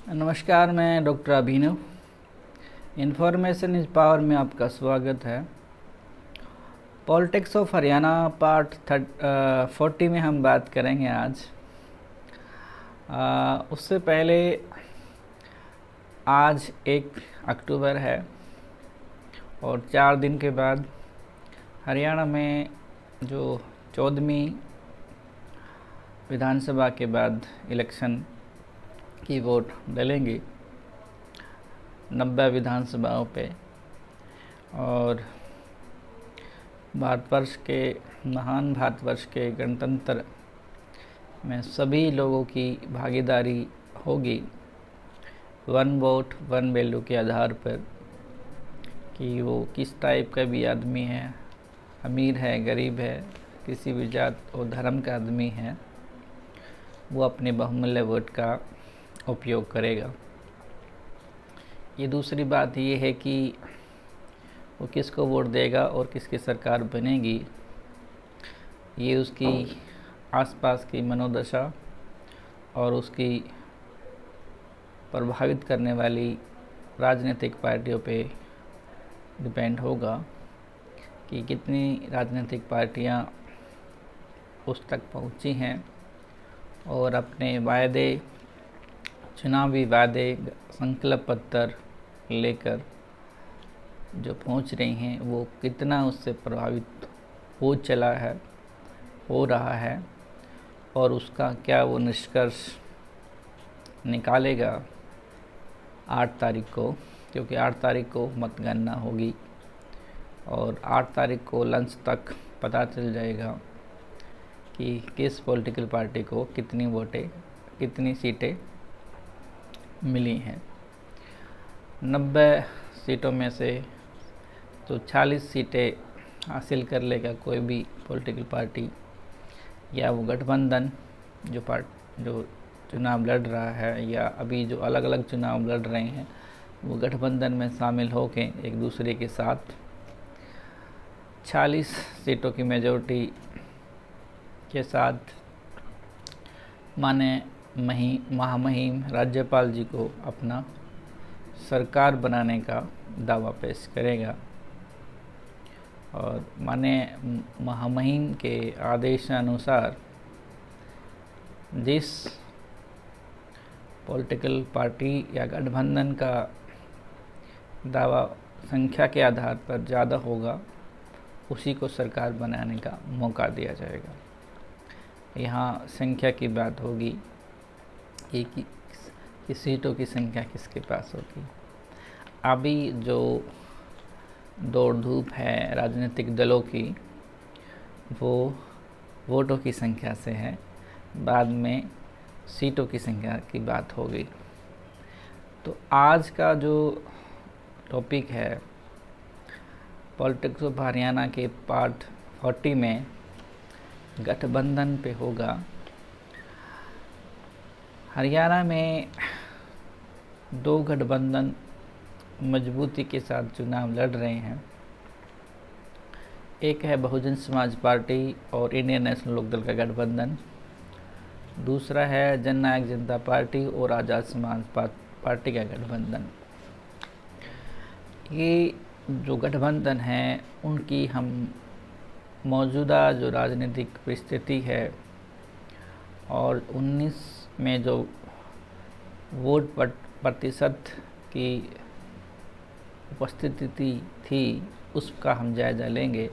नमस्कार, मैं doctor Abhinav. Information is power में आपका स्वागत है। पॉलिटिक्स ऑफ हरियाणा पार्ट 40 में हम बात करेंगे आज। उससे पहले आज 1 अक्टूबर है और 4 दिन के बाद हरियाणा में जो 14वीं विधानसभा के बाद इलेक्शन की वोट डलेंगी 90 विधानसभाओं पे। और महान भारतवर्ष के गणतंत्र में सभी लोगों की भागीदारी होगी, वन वोट वन वैल्यू के आधार पर, कि वो किस टाइप का भी आदमी है, अमीर है, गरीब है, किसी भी जात और धर्म का आदमी है, वो अपने बहुमूल्य वोट का उपयोग करेगा। ये दूसरी बात ये है कि वो किसको वोट देगा और किसकी सरकार बनेगी, ये उसकी आसपास की मनोदशा और उसकी प्रभावित करने वाली राजनीतिक पार्टियों पे डिपेंड होगा कि कितनी राजनीतिक पार्टियां उस तक पहुंची हैं और अपने वायदे, चुनावी वादे, संकल्प पत्र लेकर जो पहुंच रही हैं वो कितना उससे प्रभावित हो रहा है और उसका क्या वो निष्कर्ष निकालेगा 8 तारीख को, क्योंकि 8 तारीख को मतगणना होगी और 8 तारीख को लंच तक पता चल जाएगा कि किस पॉलिटिकल पार्टी को कितनी सीटें मिली हैं। 90 सीटों में से तो 40 सीटें हासिल कर लेगा कोई भी पॉलिटिकल पार्टी या वो गठबंधन जो चुनाव लड़ रहा है, या अभी जो अलग अलग चुनाव लड़ रहे हैं वो गठबंधन में शामिल होकर एक दूसरे के साथ 40 सीटों की मेजॉरिटी के साथ माने महामहिम राज्यपाल जी को अपना सरकार बनाने का दावा पेश करेगा। और माने महामहिम के आदेशानुसार जिस पॉलिटिकल पार्टी या गठबंधन का दावा संख्या के आधार पर ज़्यादा होगा उसी को सरकार बनाने का मौका दिया जाएगा। यहाँ संख्या की बात होगी कि सीटों की संख्या किसके पास होगी। अभी जो दौड़ धूप है राजनीतिक दलों की वो वोटों की संख्या से है, बाद में सीटों की संख्या की बात होगी। तो आज का जो टॉपिक है पॉलिटिक्स ऑफ हरियाणा के पार्ट 40 में गठबंधन पे होगा। हरियाणा में 2 गठबंधन मजबूती के साथ चुनाव लड़ रहे हैं। एक है बहुजन समाज पार्टी और इंडियन नेशनल लोकदल का गठबंधन, दूसरा है जननायक जनता पार्टी और आज़ाद समाज पार्टी का गठबंधन। ये जो गठबंधन है उनकी हम मौजूदा जो राजनीतिक परिस्थिति है और 19 में जो वोट प्रतिशत की उपस्थिति थी उसका हम जायज़ा लेंगे।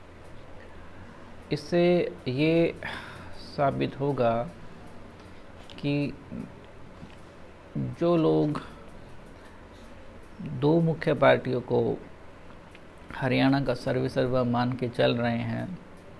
इससे ये साबित होगा कि जो लोग 2 मुख्य पार्टियों को हरियाणा का सर्वसर्वा मान के चल रहे हैं,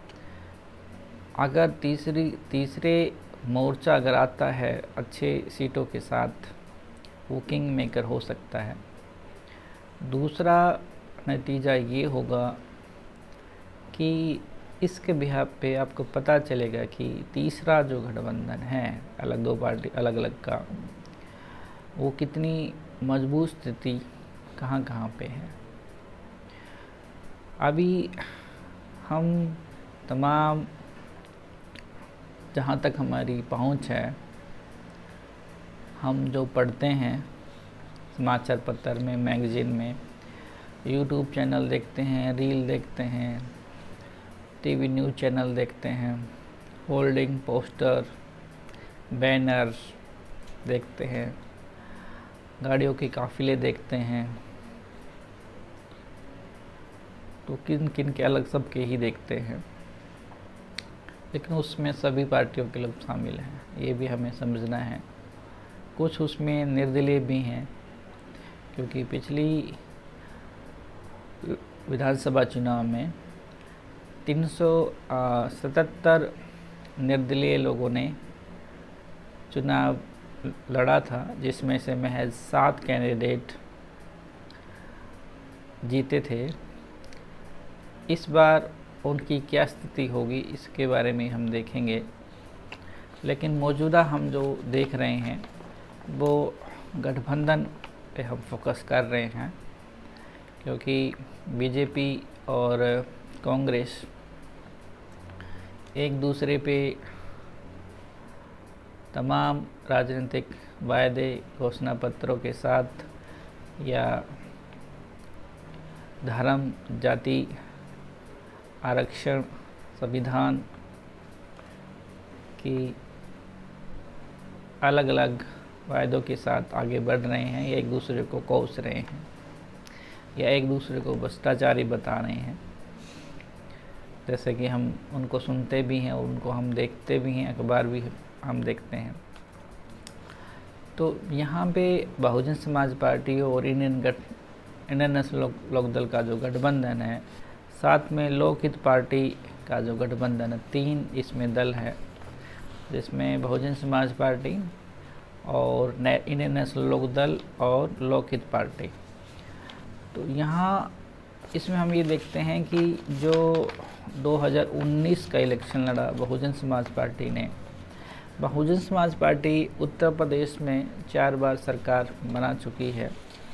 अगर तीसरे मोर्चा अगर आता है अच्छे सीटों के साथ, वो किंग मेकर हो सकता है। दूसरा नतीजा ये होगा कि इसके बिहाफ पे आपको पता चलेगा कि तीसरा जो गठबंधन है अलग 2 पार्टी अलग अलग का, वो कितनी मजबूत स्थिति कहाँ पे है। अभी हम तमाम जहाँ तक हमारी पहुँच है हम जो पढ़ते हैं समाचार पत्र में, मैगज़ीन में, यूट्यूब चैनल देखते हैं, रील देखते हैं, टीवी न्यूज़ चैनल देखते हैं, होल्डिंग, पोस्टर, बैनर देखते हैं, गाड़ियों के काफ़िले देखते हैं, तो किन किन के अलग सब के ही देखते हैं, लेकिन उसमें सभी पार्टियों के लोग शामिल हैं, ये भी हमें समझना है। कुछ उसमें निर्दलीय भी हैं, क्योंकि पिछली विधानसभा चुनाव में 377 निर्दलीय लोगों ने चुनाव लड़ा था, जिसमें से महज 7 कैंडिडेट जीते थे। इस बार उनकी क्या स्थिति होगी इसके बारे में हम देखेंगे, लेकिन मौजूदा हम जो देख रहे हैं वो गठबंधन पे हम फोकस कर रहे हैं, क्योंकि बीजेपी और कांग्रेस एक दूसरे पे तमाम राजनीतिक वायदे, घोषणा पत्रों के साथ या धर्म, जाति, आरक्षण, संविधान की अलग अलग वायदों के साथ आगे बढ़ रहे हैं, या एक दूसरे को कोस रहे हैं, या एक दूसरे को भ्रष्टाचारी बता रहे हैं। जैसे कि हम उनको सुनते भी हैं और उनको हम देखते भी हैं, अखबार भी हम देखते हैं। तो यहाँ पे बहुजन समाज पार्टी और इंडियन नेशनल लोकदल का जो गठबंधन है, साथ में लोकहित पार्टी का जो गठबंधन है, 3 इसमें दल है, जिसमें बहुजन समाज पार्टी और इंडियन नेशनल लोकदल और लोकहित पार्टी। तो यहाँ इसमें हम ये देखते हैं कि जो 2019 का इलेक्शन लड़ा बहुजन समाज पार्टी ने, बहुजन समाज पार्टी उत्तर प्रदेश में 4 बार सरकार बना चुकी है।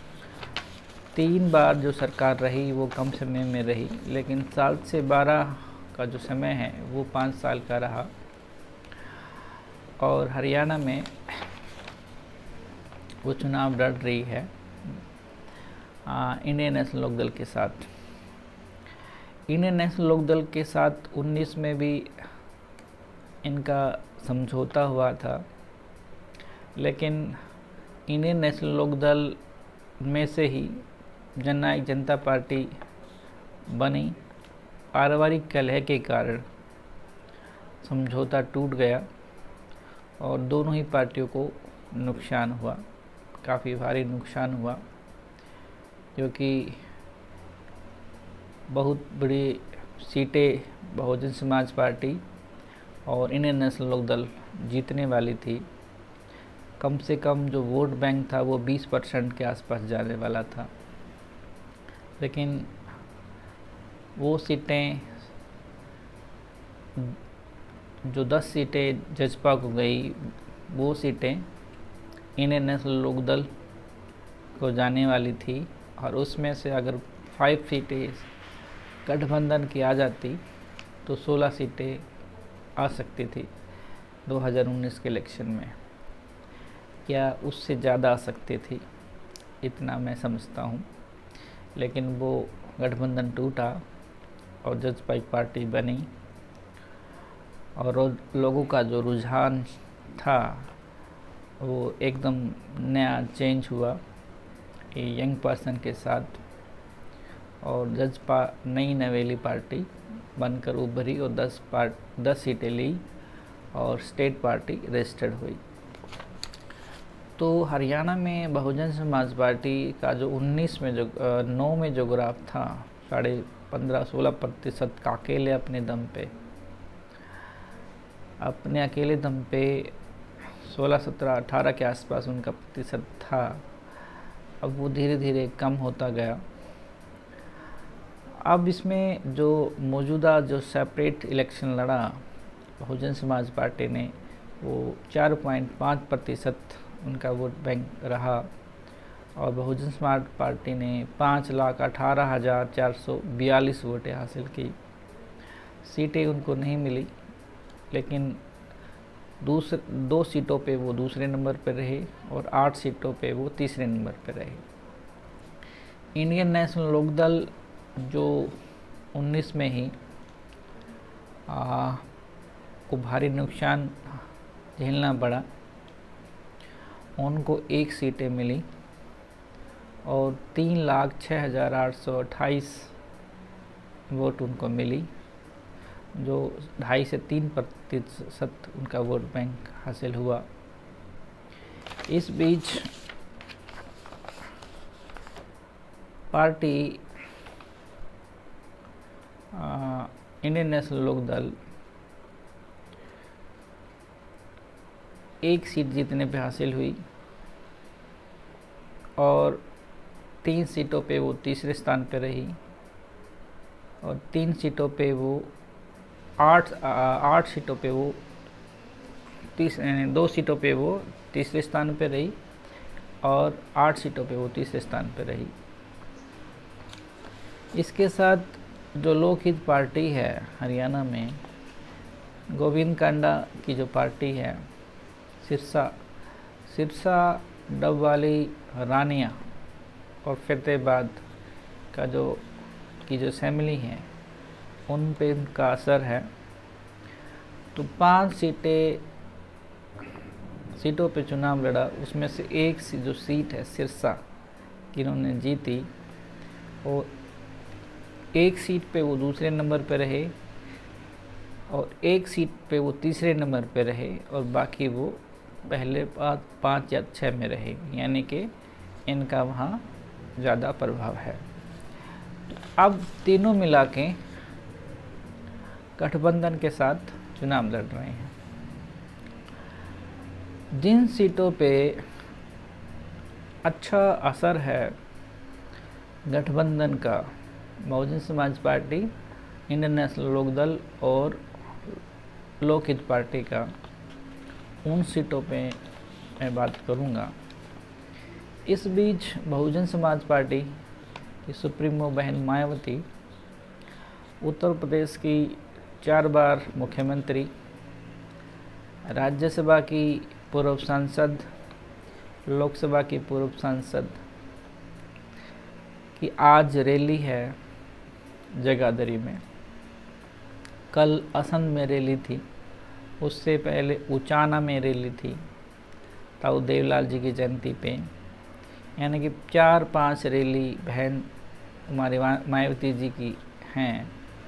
3 बार जो सरकार रही वो कम समय में रही, लेकिन 7 से 12 का जो समय है वो 5 साल का रहा। और हरियाणा में वो चुनाव लड़ रही है इंडियन नेशनल लोकदल के साथ। इंडियन नेशनल लोकदल के साथ 19 में भी इनका समझौता हुआ था, लेकिन इंडियन नेशनल लोकदल में से ही जननायक जनता पार्टी बनी। पारिवारिक कलह के कारण समझौता टूट गया और दोनों ही पार्टियों को नुकसान हुआ, काफ़ी भारी नुकसान हुआ, क्योंकि बहुत बड़ी सीटें बहुजन समाज पार्टी और इंडियन नेशनल लोकदल जीतने वाली थी। कम से कम जो वोट बैंक था वो 20% के आसपास जाने वाला था, लेकिन वो सीटें, जो 10 सीटें जजपा को गई, वो सीटें इंडियन नेशनल लोकदल को जाने वाली थी। और उसमें से अगर 5 सीटें गठबंधन की आ जाती तो 16 सीटें आ सकती थी 2019 के इलेक्शन में, या उससे ज़्यादा आ सकती थी, इतना मैं समझता हूँ। लेकिन वो गठबंधन टूटा और जजपा पार्टी बनी, और लोगों का जो रुझान था वो एकदम नया चेंज हुआ यंग पर्सन के साथ, और जजपा नई नवेली पार्टी बनकर उभरी और 10 सीटें ली और स्टेट पार्टी रजिस्टर्ड हुई। तो हरियाणा में बहुजन समाज पार्टी का जो 9 में जो ग्राफ था, 15.5-16% का अकेले अपने अकेले दम पे 16, 17, 18 के आसपास उनका प्रतिशत था। अब वो धीरे धीरे कम होता गया। अब इसमें जो मौजूदा जो सेपरेट इलेक्शन लड़ा बहुजन समाज पार्टी ने, वो 4.5% उनका वोट बैंक रहा, और बहुजन समाज पार्टी ने 5,18,442 वोटें हासिल की। सीटें उनको नहीं मिली, लेकिन दो सीटों पे वो दूसरे नंबर पर रहे और 8 सीटों पे वो तीसरे नंबर पर रहे। इंडियन नेशनल लोकदल जो 19 में ही को भारी नुकसान झेलना पड़ा, उनको 1 सीटें मिली और 3,06,828 वोट उनको मिली, जो 2.5 से 3% उनका वोट बैंक हासिल हुआ। इस बीच party Indian National Lokdal 1 seat जीतने पे हासिल हुई और 3 सीटों पे वो तीसरे स्थान पे रही और 3 सीटों पे वो 8 सीटों पे वो 2 सीटों पे वो तीसरे स्थान पे रही और 8 सीटों पे वो तीसरे स्थान पे रही। इसके साथ जो लोकहित पार्टी है हरियाणा में, गोविंद कांडा की जो पार्टी है, सिरसा, डबवाली, रानिया और फतेहाबाद का जो असेंबली है, उन पे उनका असर है। तो 5 सीटों पे चुनाव लड़ा, उसमें से एक जो सीट है सिरसा की इन्होंने जीती और 1 सीट पे वो दूसरे नंबर पे रहे और 1 सीट पे वो तीसरे नंबर पे रहे और बाकी वो पहले 5 या 6 में रहे, यानी कि इनका वहाँ ज़्यादा प्रभाव है। तो अब तीनों मिला के गठबंधन के साथ चुनाव लड़ रहे हैं। जिन सीटों पे अच्छा असर है गठबंधन का, Bahujan Samaj party, Indian National Lokdal और लोकहित पार्टी का, उन सीटों पे मैं बात करूंगा। इस बीच बहुजन समाज पार्टी की सुप्रीमो बहन मायावती उत्तर प्रदेश की 4 बार मुख्यमंत्री, राज्यसभा की पूर्व सांसद, लोकसभा की पूर्व सांसद की आज रैली है जगाधरी में। कल असंध में रैली थी, उससे पहले उचाना में रैली थी ताऊ देवलाल जी की जयंती पे, यानी कि 4-5 रैली बहन हमारी मायावती जी की हैं।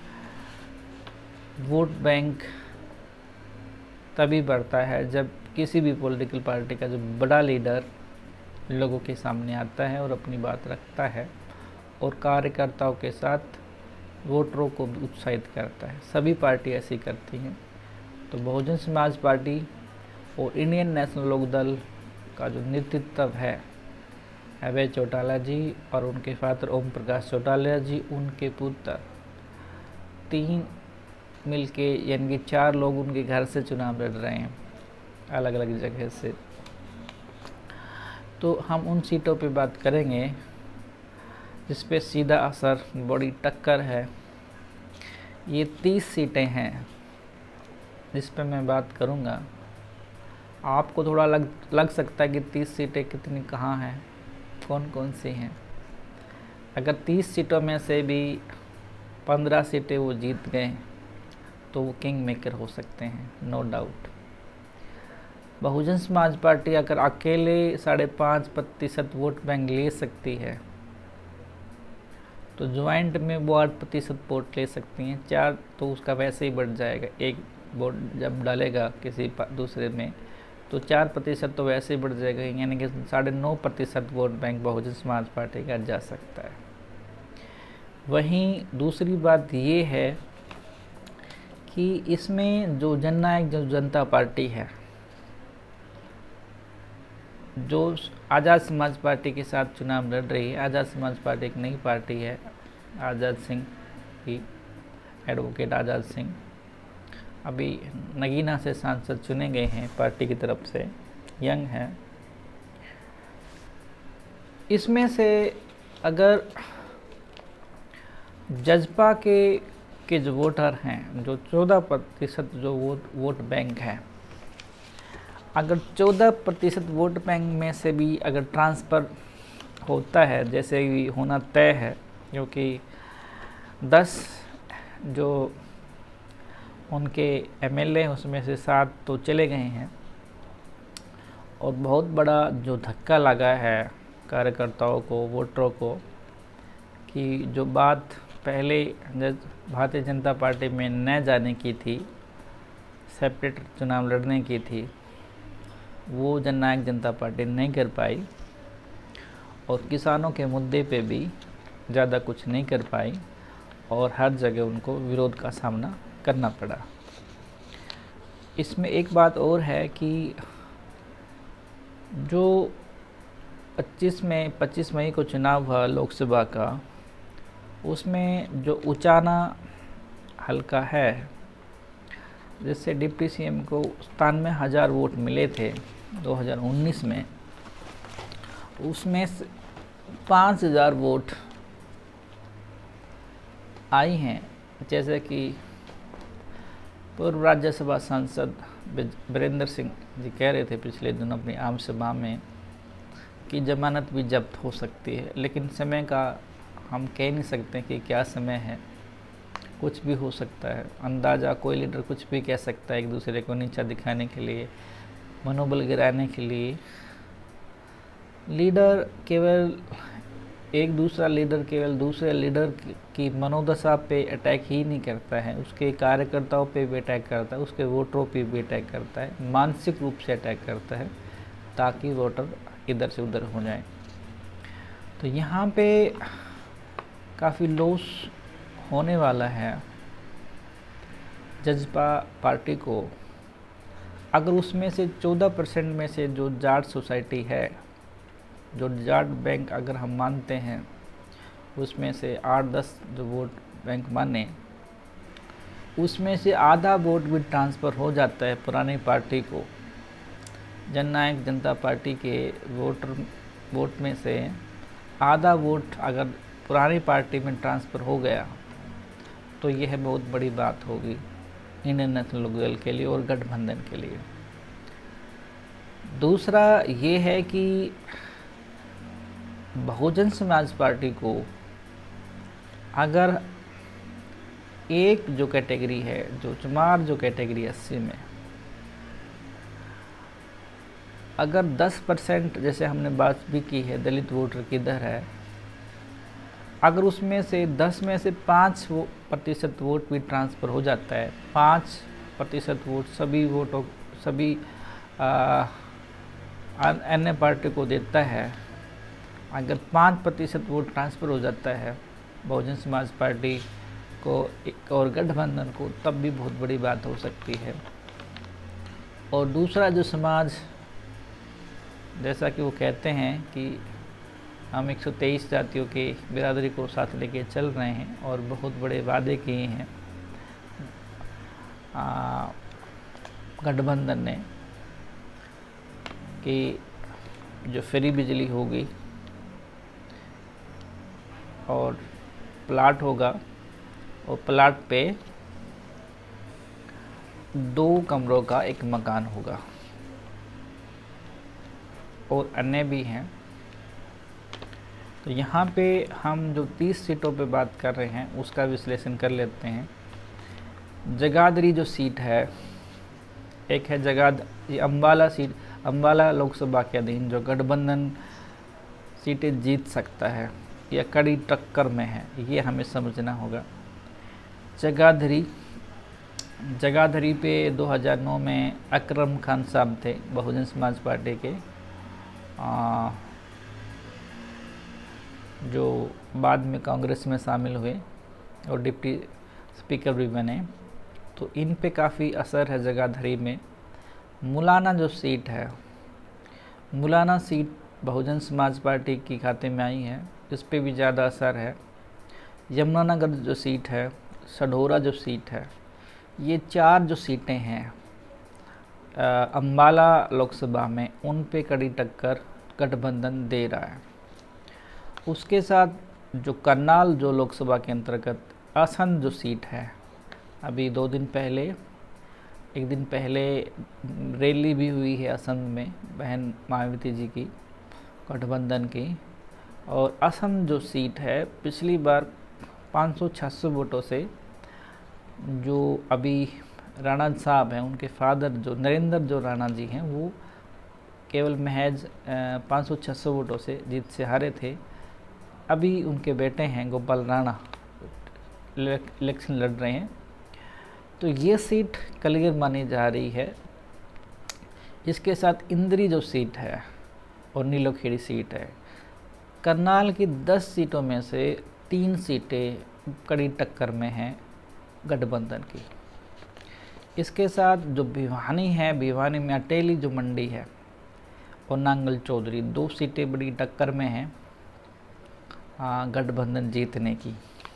वोट बैंक तभी बढ़ता है जब किसी भी पॉलिटिकल पार्टी का जो बड़ा लीडर लोगों के सामने आता है और अपनी बात रखता है और कार्यकर्ताओं के साथ वोटरों को भी उत्साहित करता है। सभी पार्टी ऐसी करती हैं। तो बहुजन समाज पार्टी और इंडियन नेशनल लोकदल का जो नेतृत्व है अभय चौटाला जी और उनके फादर ओम प्रकाश चौटाला जी, उनके पुत्र, 3 मिलके यानी कि 4 लोग उनके घर से चुनाव लड़ रहे हैं, अलग अलग जगह से। तो हम उन सीटों पे बात करेंगे जिस पे सीधा असर, बड़ी टक्कर है। ये 30 सीटें हैं जिस पे मैं बात करूँगा। आपको थोड़ा लग सकता है कि 30 सीटें कितनी कहाँ हैं, कौन कौन सी हैं। अगर 30 सीटों में से भी 15 सीटें वो जीत गए तो वो किंग मेकर हो सकते हैं, no doubt. Bahujan Samaj party अगर अकेले 5.5% वोट बैंक ले सकती है तो ज्वाइंट में वो 8% वोट ले सकती हैं। 4 तो उसका वैसे ही बढ़ जाएगा, एक वोट जब डालेगा किसी दूसरे में तो 4% तो वैसे ही बढ़ जाएगा, यानी कि 9.5% vote bank Bahujan Samaj party का जा सकता है। वहीं दूसरी बात ये है कि इसमें जो जननायक जनता पार्टी है, जो आज़ाद समाज पार्टी के साथ चुनाव लड़ रही है, आज़ाद समाज पार्टी एक नई पार्टी है, आज़ाद सिंह की, एडवोकेट आज़ाद सिंह अभी नगीना से सांसद चुने गए हैं पार्टी की तरफ से, यंग है। इसमें से अगर जजपा के जो वोटर हैं, जो 14% जो वोट बैंक है, अगर 14% वोट बैंक में से भी अगर ट्रांसफ़र होता है, जैसे भी होना तय है, क्योंकि 10 जो उनके एमएलए उसमें से 7 तो चले गए हैं, और बहुत बड़ा जो धक्का लगा है कार्यकर्ताओं को, वोटरों को, कि जो बात पहले भारतीय जनता पार्टी में न जाने की थी, सेपरेट चुनाव लड़ने की थी, वो जननायक जनता पार्टी नहीं कर पाई, और किसानों के मुद्दे पे भी ज़्यादा कुछ नहीं कर पाई, और हर जगह उनको विरोध का सामना करना पड़ा। इसमें एक बात और है कि जो 25 मई को चुनाव हुआ लोकसभा का, उसमें जो उचाना हल्का है, जिससे डिप्टी सीएम को 97,000 वोट मिले थे 2019 में, उसमें 5,000 वोट आई हैं। जैसे कि पूर्व राज्यसभा सांसद वीरेंद्र सिंह जी कह रहे थे पिछले दिनों अपनी आम सभा में कि जमानत भी जब्त हो सकती है, लेकिन समय का हम कह नहीं सकते कि क्या समय है, कुछ भी हो सकता है। अंदाज़ा कोई लीडर कुछ भी कह सकता है एक दूसरे को नीचा दिखाने के लिए, मनोबल गिराने के लिए। लीडर केवल दूसरे लीडर की मनोदशा पे अटैक ही नहीं करता है, उसके कार्यकर्ताओं पे भी अटैक करता है, उसके वोटरों पे भी अटैक करता है, मानसिक रूप से अटैक करता है, ताकि वोटर इधर से उधर हो जाए। तो यहाँ पे काफ़ी लॉस होने वाला है जजपा पार्टी को। अगर उसमें से 14% में से जो जाट सोसाइटी है, जो जाट बैंक अगर हम मानते हैं, उसमें से 8-10 जो वोट बैंक माने, उसमें से आधा वोट भी ट्रांसफ़र हो जाता है पुरानी पार्टी को। जननायक जनता पार्टी के वोट में से आधा वोट अगर पुरानी पार्टी में ट्रांसफ़र हो गया, तो यह बहुत बड़ी बात होगी इंडियन नेशनल लोकदल के लिए और गठबंधन के लिए। दूसरा ये है कि बहुजन समाज पार्टी को अगर एक जो कैटेगरी है, जो चुमार जो कैटेगरी 80 में, अगर 10% जैसे हमने बात भी की है दलित वोटर की दर है, अगर उसमें से 10 में से 5% वोट भी ट्रांसफ़र हो जाता है, 5% वोट सभी अन्य पार्टी को देता है, अगर 5% वोट ट्रांसफ़र हो जाता है बहुजन समाज पार्टी को और गठबंधन को, तब भी बहुत बड़ी बात हो सकती है। और दूसरा जो समाज, जैसा कि वो कहते हैं कि हम 123 जातियों के बिरादरी को साथ लेके चल रहे हैं और बहुत बड़े वादे किए हैं गठबंधन ने, कि जो फ्री बिजली होगी और प्लाट होगा, और प्लाट पे 2 कमरों का एक मकान होगा, और अन्य भी हैं। तो यहाँ पे हम जो 30 सीटों पे बात कर रहे हैं उसका विश्लेषण कर लेते हैं। जगाधरी जो सीट है, एक है अम्बाला सीट, अम्बाला लोकसभा के अधीन जो गठबंधन सीटें जीत सकता है या कड़ी टक्कर में है, ये हमें समझना होगा। जगाधरी पे 2009 में अकरम खान साहब थे बहुजन समाज पार्टी के, जो बाद में कांग्रेस में शामिल हुए और डिप्टी स्पीकर भी बने। तो इन पे काफ़ी असर है जगाधरी में। मुलाना जो सीट है, मुलाना सीट बहुजन समाज पार्टी की खाते में आई है, इस पे भी ज़्यादा असर है। यमुनानगर जो सीट है, सढौरा जो सीट है, ये 4 जो सीटें हैं अम्बाला लोकसभा में, उन पे कड़ी टक्कर गठबंधन दे रहा है। उसके साथ जो करनाल जो लोकसभा के अंतर्गत आसन जो सीट है, अभी 2 दिन पहले एक दिन पहले रैली भी हुई है असम में बहन मायावती जी की, गठबंधन की। और असम जो सीट है पिछली बार 500-600 वोटों से जो अभी राणा साहब हैं उनके फादर जो नरेंद्र जो राणा जी हैं वो केवल महज 500-600 वोटों से जीत से हारे थे। अभी उनके बेटे हैं गोपाल राणा इलेक्शन लड़ रहे हैं, तो ये सीट क्लियर मानी जा रही है। इसके साथ इंद्री जो सीट है और नीलोखेड़ी सीट है, करनाल की 10 सीटों में से 3 सीटें कड़ी टक्कर में हैं गठबंधन की। इसके साथ जो भिवानी है, भिवानी में अटेली जो मंडी है और नांगल चौधरी 2 सीटें बड़ी टक्कर में हैं गठबंधन जीतने की।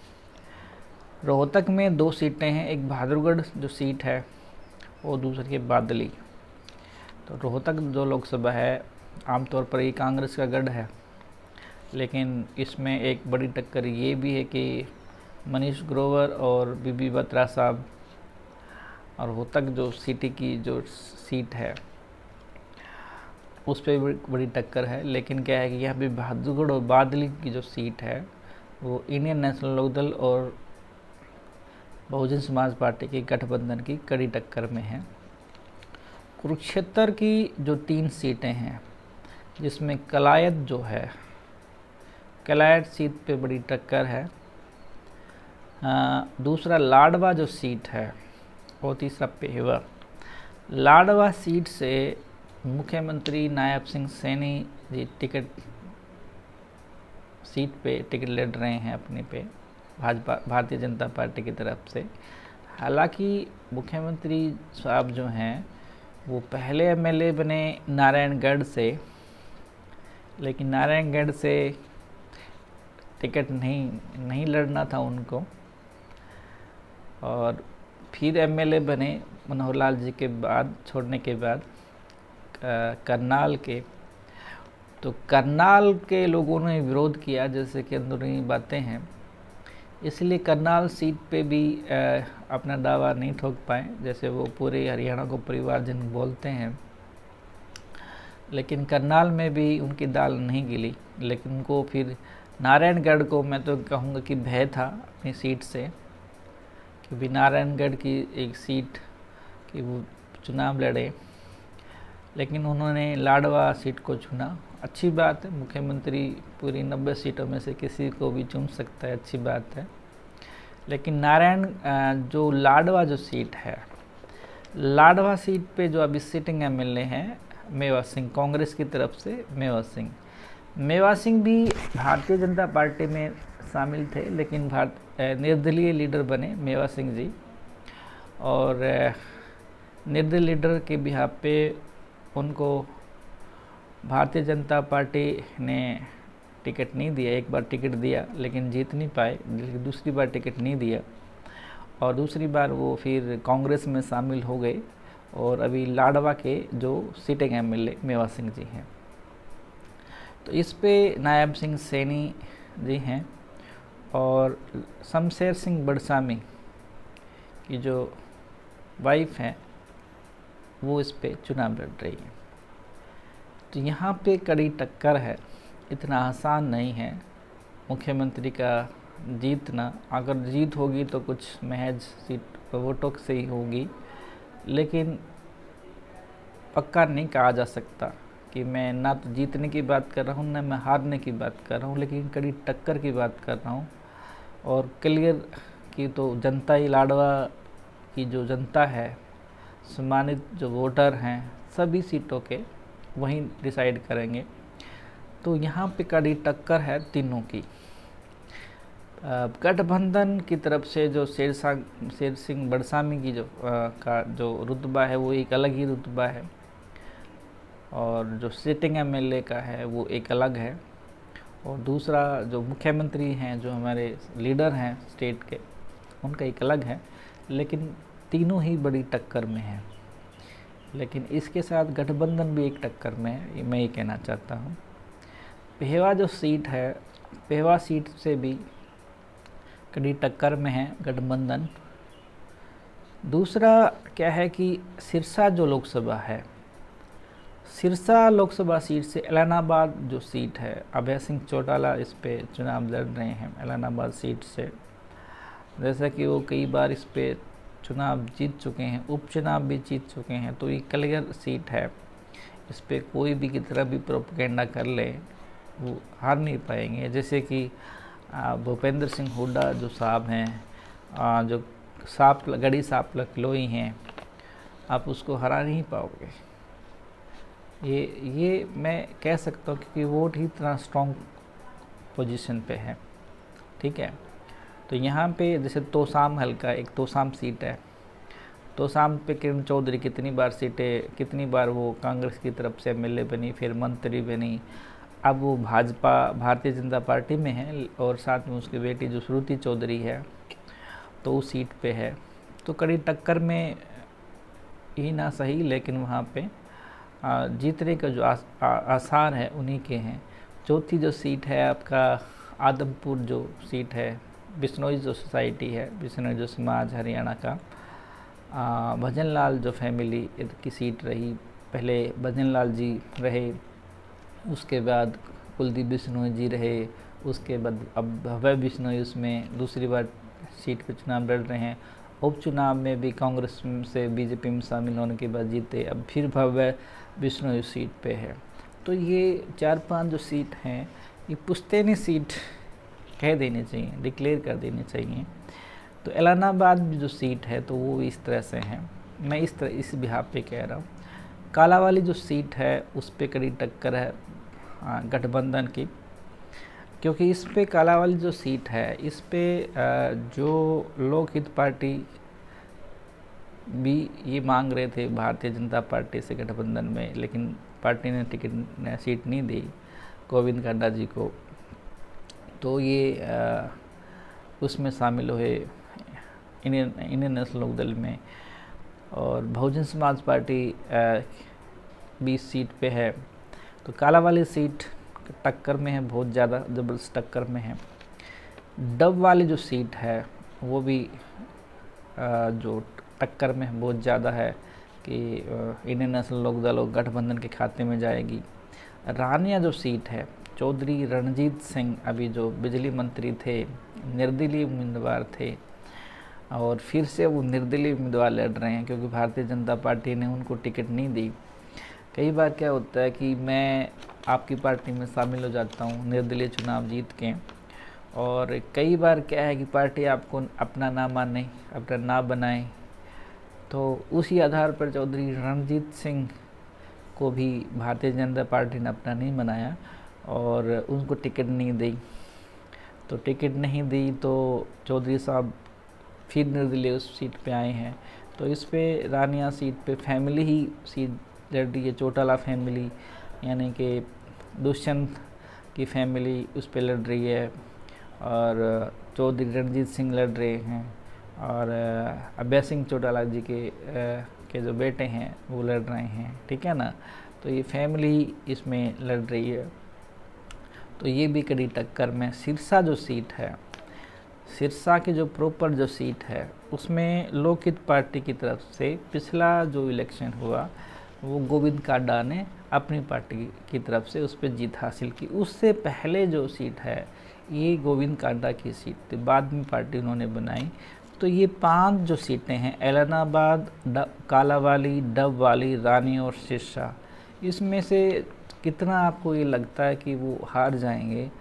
रोहतक में 2 सीटें हैं, एक बहादुरगढ़ जो सीट है और दूसरी है बादली। तो रोहतक जो लोकसभा है आमतौर पर ये कांग्रेस का गढ़ है, लेकिन इसमें एक बड़ी टक्कर ये भी है कि मनीष ग्रोवर और बीबी बत्रा साहब, और रोहतक जो सिटी की जो सीट है उस पर बड़ी टक्कर है। लेकिन क्या है कि यहाँ पे बहादुरगढ़ और बादली की जो सीट है वो इंडियन नेशनल लोकदल और बहुजन समाज पार्टी की गठबंधन की कड़ी टक्कर में है। कुरुक्षेत्र की जो 3 सीटें हैं जिसमें कलायत जो है, कलायत सीट पे बड़ी टक्कर है। दूसरा लाडवा जो सीट है और तीसरा पेहवा। लाडवा सीट से मुख्यमंत्री नायब सिंह सैनी जी सीट पे टिकट लड़ रहे हैं अपने पे भाजपा भारतीय जनता पार्टी की तरफ से। हालांकि मुख्यमंत्री साहब जो हैं वो पहले एमएलए बने नारायणगढ़ से, लेकिन नारायणगढ़ से टिकट नहीं लड़ना था उनको, और फिर एमएलए बने मनोहर लाल जी के बाद छोड़ने के बाद करनाल के। तो करनाल के लोगों ने विरोध किया, जैसे कि अंदरूनी बातें हैं, इसलिए करनाल सीट पे भी अपना दावा नहीं ठोक पाए, जैसे वो पूरे हरियाणा को परिवारजन बोलते हैं। लेकिन करनाल में भी उनकी दाल नहीं गिली, लेकिन उनको फिर नारायणगढ़ को मैं तो कहूँगा कि भय था अपनी सीट से, क्योंकि नारायणगढ़ की एक सीट कि वो चुनाव लड़े, लेकिन उन्होंने लाडवा सीट को चुना। अच्छी बात है, मुख्यमंत्री पूरी 90 सीटों में से किसी को भी चुन सकता है, अच्छी बात है। लेकिन जो लाडवा जो सीट है, लाडवा सीट पे जो अभी सिटिंग एमएलए हैं मेवा सिंह, कांग्रेस की तरफ से मेवा सिंह भी भारतीय जनता पार्टी में शामिल थे, लेकिन निर्दलीय लीडर बने मेवा सिंह जी, और निर्दलीय लीडर के बिहाफ पे उनको भारतीय जनता पार्टी ने टिकट नहीं दिया। एक बार टिकट दिया लेकिन जीत नहीं पाए, दूसरी बार टिकट नहीं दिया, और दूसरी बार वो फिर कांग्रेस में शामिल हो गए, और अभी लाडवा के जो सिटिंग एमएलए मेवा सिंह जी हैं। तो इस पे नायब सिंह सैनी जी हैं, और शमशेर सिंह बड़सामी की जो वाइफ हैं वो इस पे चुनाव लड़ रही है। तो यहाँ पे कड़ी टक्कर है, इतना आसान नहीं है मुख्यमंत्री का जीतना। अगर जीत होगी तो कुछ महज सीट वोटों से ही होगी, लेकिन पक्का नहीं कहा जा सकता कि मैं ना तो जीतने की बात कर रहा हूँ ना मैं हारने की बात कर रहा हूँ, लेकिन कड़ी टक्कर की बात कर रहा हूँ। और क्लियर की तो जनता ही, लाडवा की जो जनता है, सम्मानित जो वोटर हैं, सभी सीटों के वहीं डिसाइड करेंगे। तो यहाँ पे कड़ी टक्कर है तीनों की। गठबंधन की तरफ से जो शेर सिंह बड़सामी की का जो रुतबा है वो एक अलग ही रुतबा है, और जो सिटिंग एमएलए का है वो एक अलग है, और दूसरा जो मुख्यमंत्री हैं, जो हमारे लीडर हैं स्टेट के, उनका एक अलग है। लेकिन तीनों ही बड़ी टक्कर में हैं, लेकिन इसके साथ गठबंधन भी एक टक्कर में है, मैं ये कहना चाहता हूँ। पेहवा जो सीट है, पेहवा सीट से भी कड़ी टक्कर में है गठबंधन। दूसरा क्या है कि सिरसा जो लोकसभा है, सिरसा लोकसभा सीट से एलनाबाद जो सीट है, अभय सिंह चौटाला इस पे चुनाव लड़ रहे हैं एलनाबाद सीट से। जैसा कि वो कई बार इस पे चुनाव जीत चुके हैं, उपचुनाव भी जीत चुके हैं, तो ये क्लियर सीट है। इस पे कोई भी की तरह भी प्रोपेगेंडा कर ले वो हार नहीं पाएंगे। जैसे कि भूपेंद्र सिंह हुड्डा जो साहब हैं, जो गढ़ी सांप लखनऊ हैं, आप उसको हरा नहीं पाओगे। ये मैं कह सकता हूँ क्योंकि वोट ही इतना स्ट्रॉन्ग पोजीशन पे है। ठीक है, तो यहाँ पे जैसे तोसाम हल्का, एक तोसाम सीट है, तोसाम पे किरण चौधरी कितनी बार वो कांग्रेस की तरफ से एमएलए बनी, फिर मंत्री बनी, अब वो भाजपा भारतीय जनता पार्टी में है और साथ में उसकी बेटी जो श्रुति चौधरी है तो उस सीट पे है। तो कड़ी टक्कर में ही ना सही, लेकिन वहाँ पे जीतने का जो आसार है उन्हीं के हैं। चौथी जो सीट है आपका आदमपुर जो सीट है, बिश्नोई जो सोसाइटी है, बिश्नोई जो समाज हरियाणा का, भजन लाल जो फैमिली की सीट रही। पहले भजन लाल जी रहे, उसके बाद कुलदीप बिश्नोई जी रहे, उसके बाद अब भव्य बिश्नोई उसमें दूसरी बार सीट पर चुनाव लड़ रहे हैं। उपचुनाव में भी कांग्रेस से बीजेपी में शामिल होने के बाद जीते, अब फिर भव्य बिश्नोई सीट पे है। तो ये 4-5 जो सीट हैं ये पुश्तैनी सीट कह देनी चाहिए, डिक्लेयर कर देनी चाहिए। तो एलनाबाद जो सीट है तो वो इस तरह से है, मैं इस बिहार पे कह रहा हूँ। कालावाली जो सीट है उस पे कड़ी टक्कर है गठबंधन की, क्योंकि इस पे कालावाली जो सीट है इस पे जो लोकहित पार्टी भी ये मांग रहे थे भारतीय जनता पार्टी से गठबंधन में, लेकिन पार्टी ने सीट नहीं दी गोविंद कांडा जी को, तो ये उसमें शामिल हुए इंडियन नेशनल लोकदल में। और बहुजन समाज पार्टी 20 सीट पे है। तो कालावाली सीट टक्कर में है, बहुत ज़्यादा ज़बरदस्त टक्कर में है। डब वाली जो सीट है वो भी जो टक्कर में बहुत ज़्यादा है कि इंडियन नेशनल लोकदल और गठबंधन के खाते में जाएगी। रानिया जो सीट है, चौधरी रणजीत सिंह अभी जो बिजली मंत्री थे, निर्दलीय उम्मीदवार थे और फिर से वो निर्दलीय उम्मीदवार लड़ रहे हैं क्योंकि भारतीय जनता पार्टी ने उनको टिकट नहीं दी। कई बार क्या होता है कि मैं आपकी पार्टी में शामिल हो जाता हूँ निर्दलीय चुनाव जीत के, और कई बार क्या है कि पार्टी आपको अपना ना माने, अपना ना बनाए, तो उसी आधार पर चौधरी रणजीत सिंह को भी भारतीय जनता पार्टी ने अपना नहीं बनाया और उनको टिकट नहीं दी। तो टिकट नहीं दी तो चौधरी साहब फिर निर्दलीय उस सीट पे आए हैं। तो इस पे रानिया सीट पे फैमिली ही सीट लड़ रही है, चौटाला फैमिली यानी कि दुष्यंत की फैमिली उस पे लड़ रही है और चौधरी रणजीत सिंह लड़ रहे हैं और अभय सिंह चौटाला जी के जो बेटे हैं वो लड़ रहे हैं। ठीक है ना, तो ये फैमिली इसमें लड़ रही है। तो ये भी कड़ी टक्कर में। सिरसा जो सीट है, सिरसा की जो प्रॉपर जो सीट है उसमें लोकहित पार्टी की तरफ से पिछला जो इलेक्शन हुआ वो गोविंद कांडा ने अपनी पार्टी की तरफ से उस पर जीत हासिल की। उससे पहले जो सीट है ये गोविंद कांडा की सीट थी, बाद में पार्टी उन्होंने बनाई। तो ये 5 जो सीटें हैं एलनाबाद, कालावाली, डब वाली, रानी और सिरसा, इसमें से कितना आपको ये लगता है कि वो हार जाएंगे?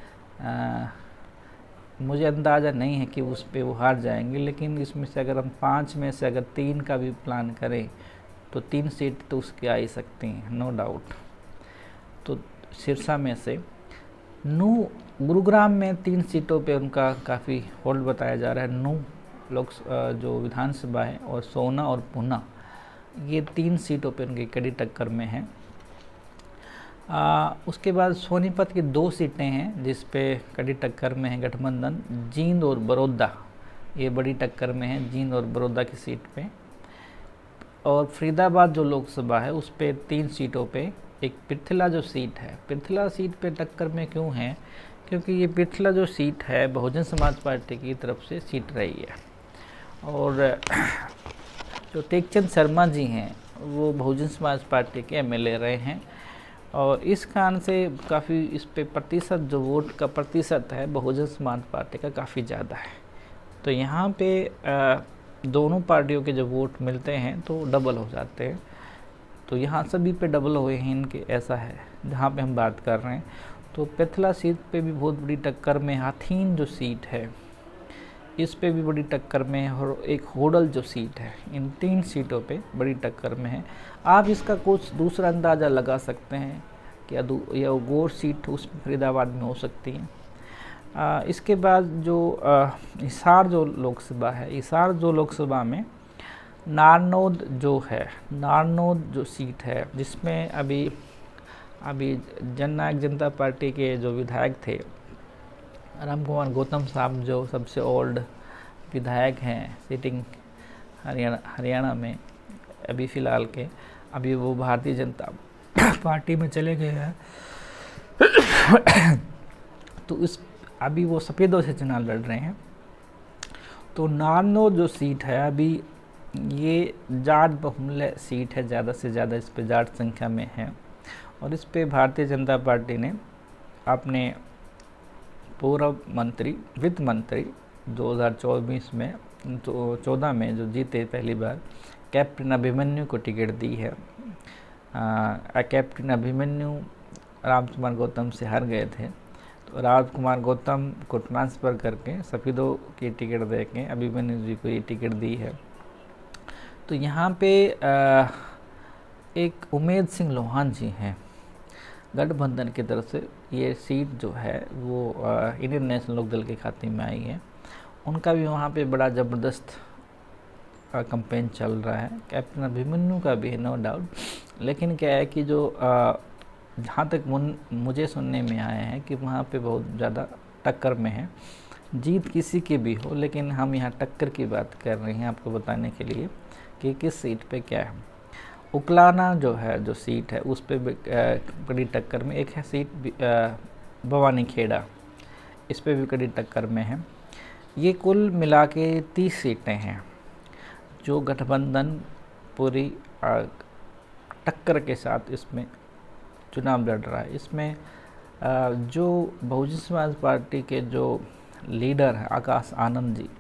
मुझे अंदाज़ा नहीं है कि उस पे वो हार जाएंगे, लेकिन इसमें से अगर हम 5 में से अगर 3 का भी प्लान करें तो 3 सीट तो उसके आ ही सकती हैं, नो डाउट। तो सिरसा में से गुरुग्राम में 3 सीटों पे उनका काफ़ी होल्ड बताया जा रहा है। लोग जो विधानसभा है और सोना और पूना, ये 3 सीटों पे उनकी कड़ी टक्कर में है। उसके बाद सोनीपत की 2 सीटें हैं जिस पे कड़ी टक्कर में है गठबंधन, जींद और बड़ौदा, ये बड़ी टक्कर में है जींद और बड़ौदा की सीट पे। और फरीदाबाद जो लोकसभा है उस पे 3 सीटों पे एक पृथला जो सीट है, पृथला सीट पे टक्कर में क्यों है? क्योंकि ये पृथला जो सीट है बहुजन समाज पार्टी की तरफ से सीट रही है और जो टेकचंद शर्मा जी हैं वो बहुजन समाज पार्टी के एमएलए रहे हैं, और इस कारण से काफ़ी इस पे प्रतिशत, जो वोट का प्रतिशत है बहुजन समाज पार्टी का काफ़ी ज़्यादा है। तो यहाँ पे दोनों पार्टियों के जब वोट मिलते हैं तो डबल हो जाते हैं। तो यहाँ सभी पे डबल हुए हैं इनके, ऐसा है जहाँ पे हम बात कर रहे हैं। तो पेथला सीट पे भी बहुत बड़ी टक्कर में, हाथीन जो सीट है इस पे भी बड़ी टक्कर में है, और एक होडल जो सीट है, इन 3 सीटों पे बड़ी टक्कर में है। आप इसका कुछ दूसरा अंदाज़ा लगा सकते हैं कि या गौर सीट उस फरीदाबाद में हो सकती है। इसके बाद जो हिसार जो लोकसभा है, हिसार जो लोकसभा में नारनौद जो सीट है, जिसमें अभी जननायक जनता पार्टी के जो विधायक थे राम कुमार गौतम साहब, जो सबसे ओल्ड विधायक हैं सिटिंग हरियाणा में अभी फ़िलहाल के, अभी वो भारतीय जनता पार्टी में चले गए हैं। तो अभी वो सफ़ेदों से चुनाव लड़ रहे हैं। तो नारनौद जो सीट है अभी ये जाट बहुमूल्य सीट है, ज़्यादा से ज़्यादा इस पे जाट संख्या में है, और इस पे भारतीय जनता पार्टी ने अपने पूर्व मंत्री, वित्त मंत्री 2024 में 14 में जो जीते पहली बार, कैप्टन अभिमन्यु को टिकट दी है। कैप्टन अभिमन्यु राम कुमार गौतम से हार गए थे, तो राम कुमार गौतम को ट्रांसफ़र करके सफ़ेदों की टिकट दे के अभिमन्यु जी को ये टिकट दी है। तो यहाँ पे एक उमेद सिंह लोहान जी हैं गठबंधन की तरफ से, ये सीट जो है वो इंडियन नेशनल लोकदल के खाते में आई है। उनका भी वहाँ पे बड़ा ज़बरदस्त कैंपेन चल रहा है। कैप्टन अभिमन्यु का भी है, नो डाउट, लेकिन क्या है कि जो जहाँ तक मुझे सुनने में आया है कि वहाँ पे बहुत ज़्यादा टक्कर में है, जीत किसी की भी हो, लेकिन हम यहाँ टक्कर की बात कर रहे हैं आपको बताने के लिए कि किस सीट पे क्या है। उकलाना जो है, जो सीट है, उस पे बड़ी टक्कर में। एक है सीट भवानी खेड़ा, इस पे भी बड़ी टक्कर में है। ये कुल मिला के 30 सीटें हैं जो गठबंधन पूरी टक्कर के साथ इसमें चुनाव लड़ रहा है। इसमें जो बहुजन समाज पार्टी के जो लीडर हैं आकाश आनंद जी,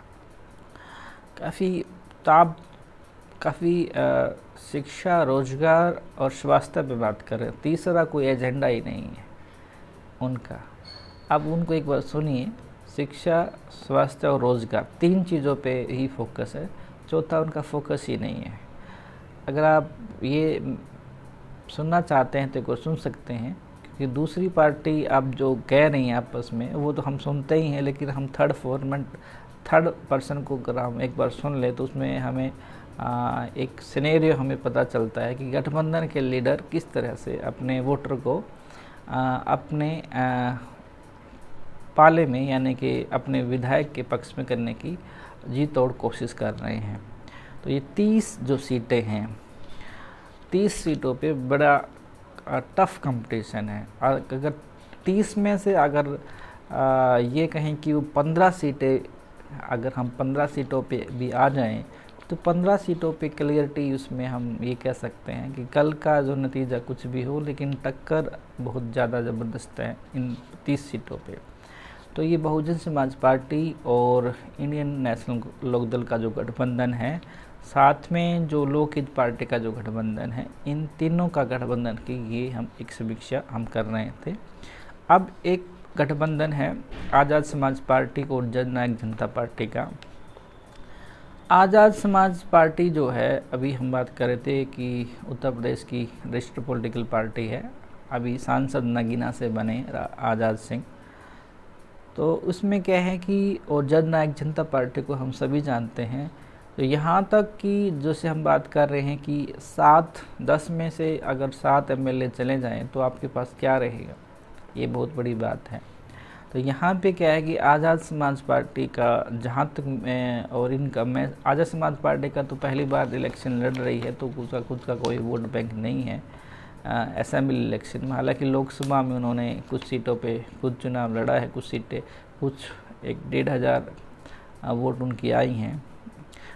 काफ़ी शिक्षा, रोजगार और स्वास्थ्य पे बात कर रहे हैं। तीसरा कोई एजेंडा ही नहीं है उनका। अब उनको एक बार सुनिए, शिक्षा, स्वास्थ्य और रोजगार 3 चीज़ों पे ही फोकस है, चौथा उनका फोकस ही नहीं है। अगर आप ये सुनना चाहते हैं तो एक बार सुन सकते हैं, क्योंकि दूसरी पार्टी अब जो कह रही हैं आपस में वो तो हम सुनते ही हैं, लेकिन हम थर्ड पर्सन को अगर हम एक बार सुन ले तो उसमें हमें एक सिनेरियो हमें पता चलता है कि गठबंधन के लीडर किस तरह से अपने वोटर को अपने पाले में, यानी कि अपने विधायक के पक्ष में करने की जी तोड़ कोशिश कर रहे हैं। तो ये 30 जो सीटें हैं, 30 सीटों पे बड़ा टफ कंपटीशन है। अगर 30 में से अगर ये कहें कि वो 15 सीटें, अगर हम 15 सीटों पे भी आ जाएं तो 15 सीटों पे क्लियरिटी, उसमें हम ये कह सकते हैं कि कल का जो नतीजा कुछ भी हो, लेकिन टक्कर बहुत ज़्यादा ज़बरदस्त है इन 30 सीटों पे। तो ये बहुजन समाज पार्टी और इंडियन नेशनल लोकदल का जो गठबंधन है, साथ में जो लोकहित पार्टी का जो गठबंधन है, इन तीनों का गठबंधन की ये हम एक समीक्षा हम कर रहे थे। अब एक गठबंधन है आज़ाद समाज पार्टी और जननायक जनता पार्टी का। आज़ाद समाज पार्टी जो है, अभी हम बात कर रहे थे कि उत्तर प्रदेश की रजिस्टर्ड पॉलिटिकल पार्टी है। अभी सांसद नगीना से बने आज़ाद सिंह। तो उसमें क्या है कि और जननायक जनता पार्टी को हम सभी जानते हैं। तो यहाँ तक कि जैसे हम बात कर रहे हैं कि 7-10 में से अगर 7 एमएलए चले जाएं तो आपके पास क्या रहेगा, ये बहुत बड़ी बात है। तो यहाँ पे क्या है कि आज़ाद समाज पार्टी का, जहाँ तक मैं और इनका, मैं आज़ाद समाज पार्टी का तो पहली बार इलेक्शन लड़ रही है, तो उसका खुद का कोई वोट बैंक नहीं है असेंबली इलेक्शन में। हालांकि लोकसभा में उन्होंने कुछ सीटों पे खुद चुनाव लड़ा है, कुछ सीटें, कुछ 1,500 वोट उनकी आई हैं।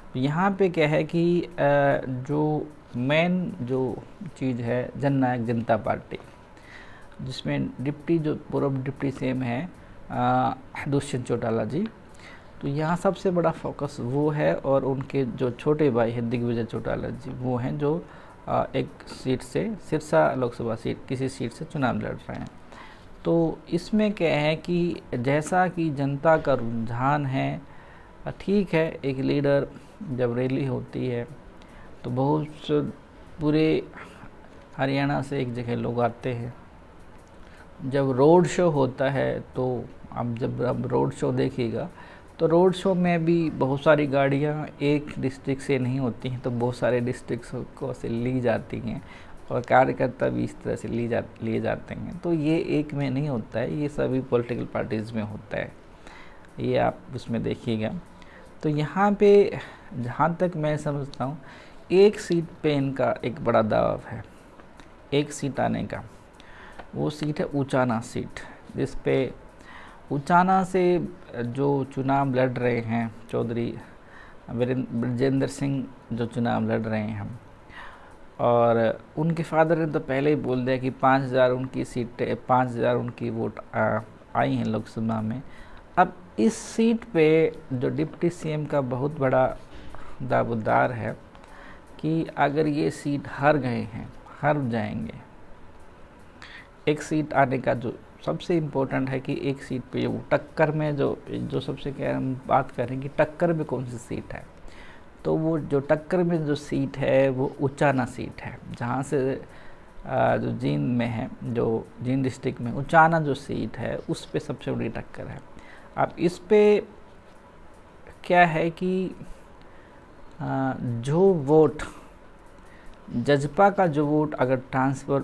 यहाँ पे क्या है कि जो मेन जो चीज़ है जननायक जनता पार्टी, जिसमें डिप्टी जो पूर्व डिप्टी सीएम है दुष्यंत चौटाला जी, तो यहाँ सबसे बड़ा फोकस वो है, और उनके जो छोटे भाई हैं दिग्विजय चौटाला जी, वो हैं जो एक सीट से सिरसा लोकसभा सीट किसी सीट से चुनाव लड़ रहे हैं। तो इसमें क्या है कि जैसा कि जनता का रुझान है, ठीक है, एक लीडर जब रैली होती है तो बहुत पूरे हरियाणा से एक जगह लोग आते हैं। जब रोड शो होता है तो अब रोड शो देखिएगा तो रोड शो में भी बहुत सारी गाड़ियाँ एक डिस्ट्रिक्ट से नहीं होती हैं, तो बहुत सारे डिस्ट्रिक्ट को से ली जाती हैं, और कार्यकर्ता भी इस तरह से लिए जाते हैं। तो ये एक में नहीं होता है, ये सभी पॉलिटिकल पार्टीज़ में होता है, ये आप उसमें देखिएगा। तो यहाँ पे जहाँ तक मैं समझता हूँ, एक सीट पे इनका एक बड़ा दाव है, एक सीट आने का। वो सीट है उचाना सीट, जिस पे उचाना से जो चुनाव लड़ रहे हैं चौधरी ब्रजेंद्र सिंह जो चुनाव लड़ रहे हैं हम, और उनके फादर ने तो पहले ही बोल दिया कि 5000 उनकी सीटें 5000 उनकी वोट आई हैं लोकसभा में। अब इस सीट पे जो डिप्टी सीएम का बहुत बड़ा दावेदार है कि अगर ये सीट हार गए हैं, हार जाएंगे, एक सीट आने का जो सबसे इम्पोर्टेंट है कि एक सीट पे वो टक्कर में जो सबसे क्या हम बात करें कि टक्कर में कौन सी सीट है, तो वो जो टक्कर में जो सीट है वो उचाना सीट है, जहाँ से जो जींद में है, जो जींद डिस्ट्रिक्ट में उचाना जो सीट है उस पे सबसे बड़ी टक्कर है। अब इस पे क्या है कि जो वोट जजपा का जो वोट अगर ट्रांसफ़र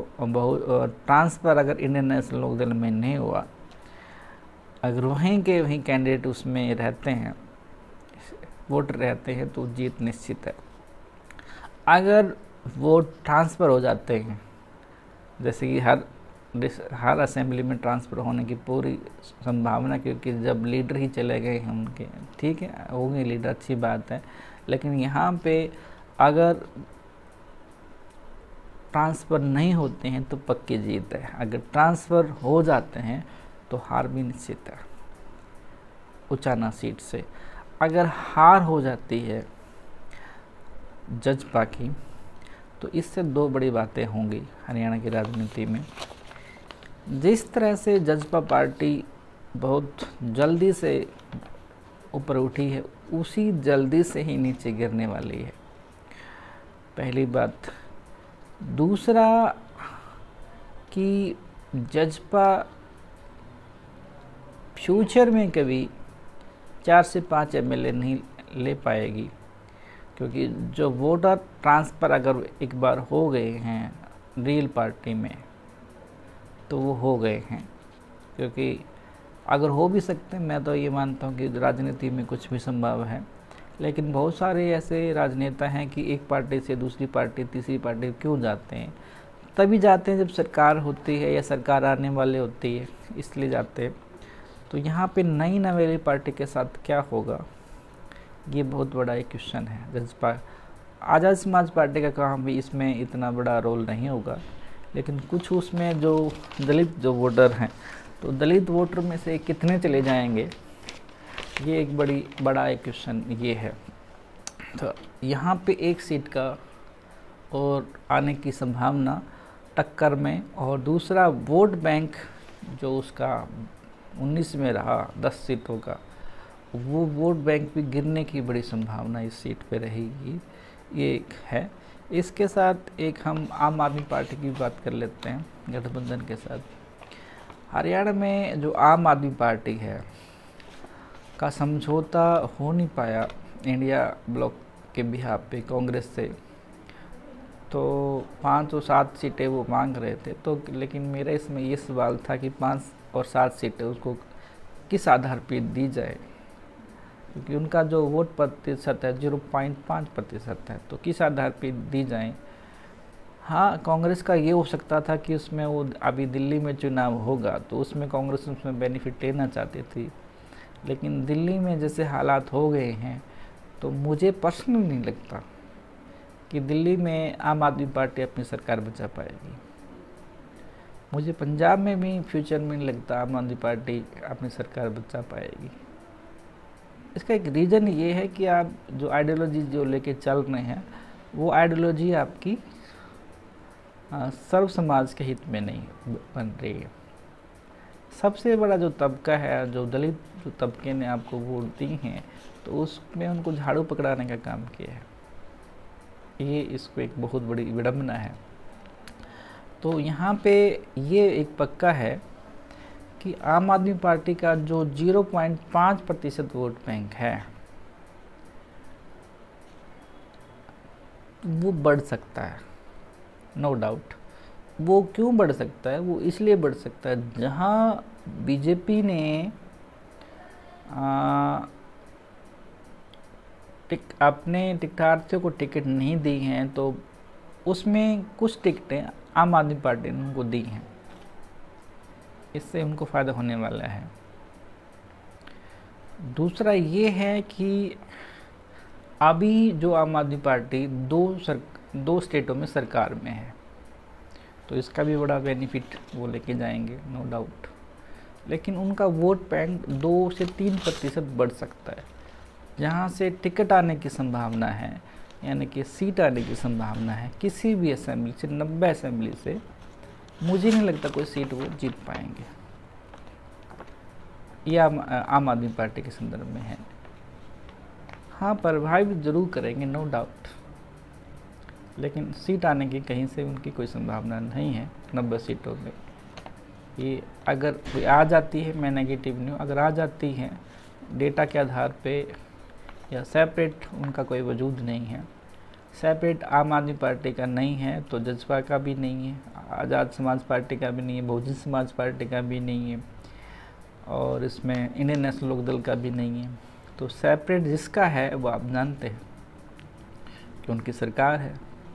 अगर इंडियन नेशनल लोकदल में नहीं हुआ, अगर वहीं के वहीं कैंडिडेट उसमें रहते हैं, वोट रहते हैं, तो जीत निश्चित है। अगर वोट ट्रांसफ़र हो जाते हैं, जैसे कि हर असेंबली में ट्रांसफ़र होने की पूरी संभावना, क्योंकि जब लीडर ही चले गए हैं उनके, ठीक है, होंगे लीडर, अच्छी बात है, लेकिन यहाँ पे अगर ट्रांसफ़र नहीं होते हैं तो पक्की जीत है, अगर ट्रांसफ़र हो जाते हैं तो हार भी निश्चित है उचाना सीट से। अगर हार हो जाती है जजपा की, तो इससे दो बड़ी बातें होंगी हरियाणा की राजनीति में। जिस तरह से जजपा पार्टी बहुत जल्दी से ऊपर उठी है, उसी जल्दी से ही नीचे गिरने वाली है, पहली बात। दूसरा कि जजपा फ्यूचर में कभी 4 से 5 एमएलए नहीं ले पाएगी, क्योंकि जो वोटर ट्रांसफ़र अगर एक बार हो गए हैं रियल पार्टी में तो वो हो गए हैं, क्योंकि अगर हो भी सकते हैं, मैं तो ये मानता हूँ कि राजनीति में कुछ भी संभव है, लेकिन बहुत सारे ऐसे राजनेता हैं कि एक पार्टी से दूसरी पार्टी तीसरी पार्टी क्यों जाते हैं, तभी जाते हैं जब सरकार होती है या सरकार आने वाले होती है, इसलिए जाते हैं। तो यहाँ पे नई नवेली पार्टी के साथ क्या होगा, ये बहुत बड़ा एक क्वेश्चन है। जजपा आज़ाद समाज पार्टी का काम भी इसमें इतना बड़ा रोल नहीं होगा, लेकिन कुछ उसमें जो दलित जो वोटर हैं, तो दलित वोटर में से कितने चले जाएंगे, ये एक बड़ा एक क्वेश्चन ये है। तो यहाँ पे एक सीट का और आने की संभावना टक्कर में, और दूसरा वोट बैंक जो उसका 19 में रहा 10 सीटों का, वो वोट बैंक भी गिरने की बड़ी संभावना इस सीट पे रहेगी, ये एक है। इसके साथ एक हम आम आदमी पार्टी की बात कर लेते हैं गठबंधन के साथ। हरियाणा में जो आम आदमी पार्टी है का समझौता हो नहीं पाया इंडिया ब्लॉक के बिहाफ पे कांग्रेस से, तो 5 और 7 सीटें वो मांग रहे थे, तो लेकिन मेरा इसमें ये सवाल था कि 5 और 7 सीटें उसको किस आधार पर दी जाए, क्योंकि उनका जो वोट प्रतिशत है 0.5% है, तो किस आधार पर दी जाए। हाँ, कांग्रेस का ये हो सकता था कि उसमें वो अभी दिल्ली में चुनाव होगा तो उसमें कांग्रेस उसमें बेनिफिट लेना चाहती थी, लेकिन दिल्ली में जैसे हालात हो गए हैं तो मुझे पर्सनल नहीं लगता कि दिल्ली में आम आदमी पार्टी अपनी सरकार बचा पाएगी। मुझे पंजाब में भी फ्यूचर में नहीं लगता आम आदमी पार्टी अपनी सरकार बचा पाएगी। इसका एक रीज़न ये है कि आप जो आइडियोलॉजी जो लेके चल रहे हैं वो आइडियोलॉजी आपकी सर्व समाज के हित में नहीं बन रही है। सबसे बड़ा जो तबका है, जो दलित जो तबके ने आपको वोट दी हैं, तो उसमें उनको झाड़ू पकड़ाने का काम किया है। ये इसको एक बहुत बड़ी विडंबना है। तो यहाँ पे ये एक पक्का है कि आम आदमी पार्टी का जो 0.5% वोट बैंक है वो बढ़ सकता है, नो डाउट। वो क्यों बढ़ सकता है? वो इसलिए बढ़ सकता है जहाँ बीजेपी ने अपने टिकटार्थियों को टिकट नहीं दी हैं, तो उसमें कुछ टिकटें आम आदमी पार्टी ने उनको दी हैं। इससे उनको फ़ायदा होने वाला है। दूसरा ये है कि अभी जो आम आदमी पार्टी दो स्टेटों में सरकार में है, तो इसका भी बड़ा बेनिफिट वो लेके जाएंगे, नो डाउट। लेकिन उनका वोट बैंक 2 से 3% बढ़ सकता है। जहाँ से टिकट आने की संभावना है, यानी कि सीट आने की संभावना है किसी भी असेंबली से, 90 असेंबली से, मुझे नहीं लगता कोई सीट वो जीत पाएंगे। यह आम आदमी पार्टी के संदर्भ में है। हाँ, प्रभावित जरूर करेंगे, नो डाउट, लेकिन सीट आने की कहीं से उनकी कोई संभावना नहीं है 90 सीटों में। ये अगर कोई आ जाती है, मैं नेगेटिव नहीं हूँ, अगर आ जाती है डेटा के आधार पे, या सेपरेट उनका कोई वजूद नहीं है, सेपरेट आम आदमी पार्टी का नहीं है, तो जजपा का भी नहीं है, आज़ाद समाज पार्टी का भी नहीं है, बहुजन समाज पार्टी का भी नहीं है, और इसमें इंडियन नेशनल लोकदल का भी नहीं है। तो सेपरेट जिसका है वो आप जानते हैं कि उनकी सरकार है,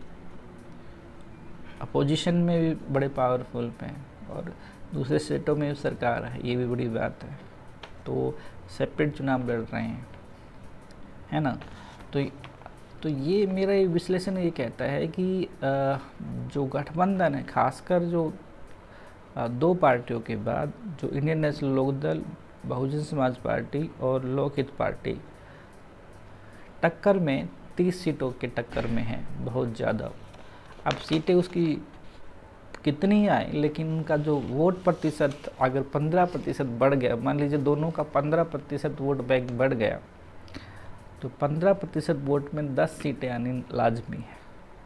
अपोजिशन में भी बड़े पावरफुल पे हैं, और दूसरे स्टेटों में भी सरकार है, ये भी बड़ी बात है। तो सेपरेट चुनाव लड़ रहे हैं, है ना। तो ये मेरा विश्लेषण ये कहता है कि जो गठबंधन है, खासकर जो 2 पार्टियों के बाद जो Indian National Lokdal, Bahujan Samaj party और लोकहित पार्टी टक्कर में 30 सीटों के टक्कर में है, बहुत ज़्यादा। अब सीटें उसकी कितनी आए, लेकिन उनका जो वोट प्रतिशत अगर 15% बढ़ गया, मान लीजिए दोनों का 15% वोट बैंक बढ़ गया, तो 15% वोट में 10 सीटें आनी लाजमी है,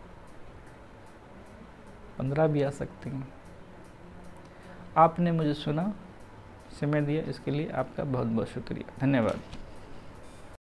15 भी आ सकती हैं। आपने मुझे सुना, समय दिया, इसके लिए आपका बहुत बहुत शुक्रिया, धन्यवाद।